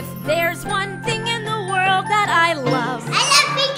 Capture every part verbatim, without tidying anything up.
If there's one thing in the world that I love, I love pink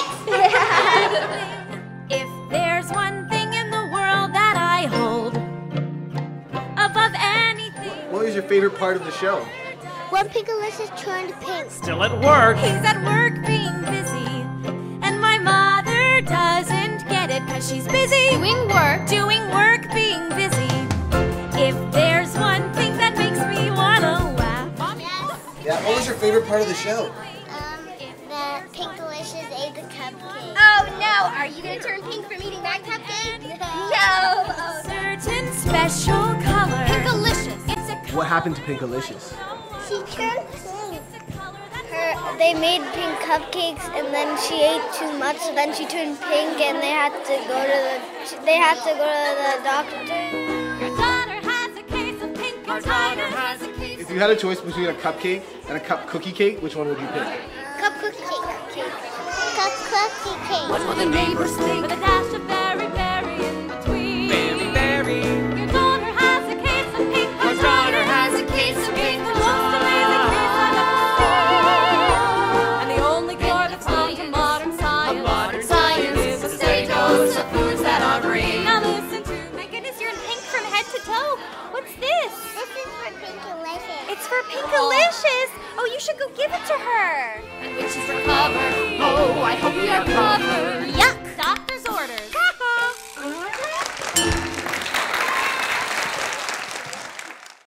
cupcakes! if there's one thing in the world that I hold above anything. What was your favorite part of the show? When Pinkalicious turned pink. Still at work. He's at work being busy, and my mother doesn't get it because she's busy Doing work. doing work, being busy. If there's one thing that makes me wanna laugh. Yeah, what was your favorite part of the show? Um, that Pinkalicious ate the cupcake. Oh no! Are you gonna turn pink from eating that cupcake? No! Oh, Certain special color. Pinkalicious. It's a What happened to Pinkalicious? She turned pink. Her, they made pink cupcakes, and then she ate too much, so then she turned pink, and they had to go to the they had to go to the doctor. Your daughter has a case of Pinkititis. If you had a choice between a cupcake and a cup cookie cake, which one would you pick? Cup cookie cake. Cup cookie cake. What will the neighbors think? With a dash of berry berry in between. Berry, berry. Your daughter has a case of Pinkititis. Your daughter has a case of The most amazing case I've ever seen. And the only cure that's known to modern science, modern science is a steady dose of foods that are green. Now listen to my goodness, you're in pink from head to toe. What's this? This is for Pinkalicious. It's for Pinkalicious. Oh, you should go give it to her. and when she's recovered, oh, I hope we are covered.